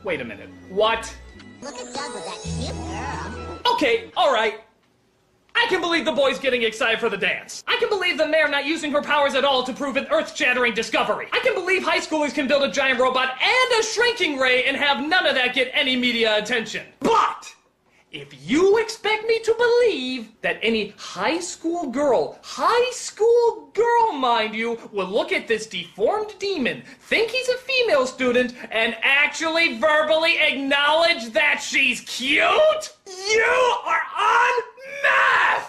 Wait a minute. What? Look at Doug with that cute girl. Okay, alright. I can believe the boy's getting excited for the dance. I can believe the mayor not using her powers at all to prove an earth-shattering discovery. I can believe high schoolers can build a giant robot and a shrinking ray and have none of that get any media attention. But if you expect me to believe that any high school girl, mind you, will look at this deformed demon, think he's a female student, and actually verbally acknowledge that she's cute, you are on meth!